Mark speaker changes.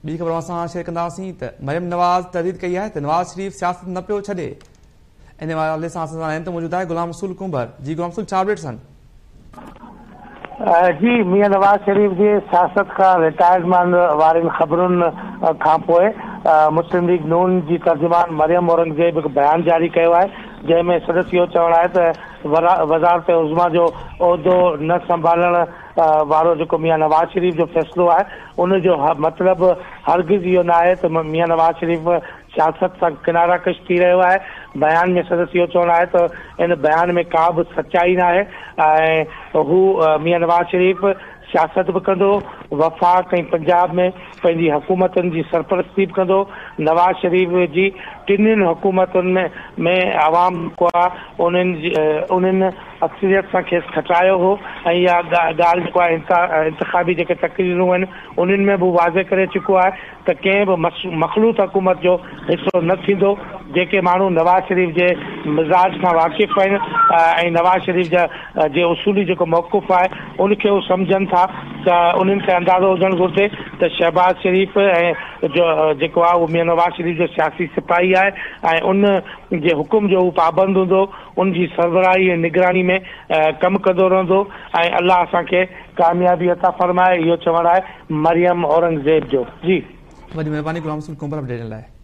Speaker 1: ॿी ख़बर असां शेयर कंदासीं त मरियम नवाज़ तहदीद कई आहे त नवाज़ शरीफ़ सियासत न पियो छॾे। इन हवाले सां असां सां मौजूदु आहे गुलाम रसूल कुंभर। जी गुलाम रसूल, छा अपडेट्स आहिनि?
Speaker 2: जी मियां नवाज़ शरीफ़ जी सियासत खां रिटायरमेंट वारनि ख़बरुनि खां पोइ मुस्लिम लीग नून जी तर्जुमान मरियम औरंगज़ेब हिकु बयान जारी कयो आहे, जंहिंमें संदसि इहो चवणु आहे त वज़ारत उज़्मा जो उहिदो न संभालण वारो जेको मियां नवाज़ शरीफ़ जो फ़ैसिलो आहे उनजो मतिलबु हरगिज़ इहो न आहे त मियां नवाज़ शरीफ़ सियासत सां किनारा कश थी रहियो आहे। बयान में संदसि इहो चवणु आहे त इन बयान में का बि सचाई न आहे ऐं हू मियां नवाज़ शरीफ़ सियासत बि कंदो, वफ़ाक़ ऐं पंजाब में पंहिंजी हुकूमतुनि जी सरपरस्ती बि कंदो। नवाज़ शरीफ़ जी टिनिनि हुकूमतुनि में आवाम जेको आहे उन्हनि अक्सरियत सां खेसि खटायो हो ऐं इहा ॻाल्हि जेको आहे इंतिखाबी जेके तकरीरूं आहिनि उन्हनि में बि वाज़े करे चुको आहे त कंहिं बि मखलूत हुकूमत जो हिसो न थींदो। जेके माण्हू नवाज़ शरीफ़ जे मिज़ाज खां वाक़िफ़ आहिनि ऐं नवाज़ शरीफ़ जे उसूली जेको मौक़ुफ़ आहे उनखे उहे सम्झनि था त उन्हनि खे अंदाज़ो हुजणु घुरिजे त शहबाज शरीफ़ ऐं जेको आहे उहो मियां नवाज़ शरीफ़ जो सियासी सिपाही आहे ऐं उन जे हुकुम जो उहो पाबंद हूंदो, उनजी सरबराही ऐं निगरानी में कमु कंदो रहंदो ऐं अलाह असांखे कामयाबी अता फ़रमाए, इहो चवणु आहे मरियम औरंगज़ेब जो। जी
Speaker 1: वॾी महिरबानी गुलाम रसूल कुंभर अपडेट लाइ।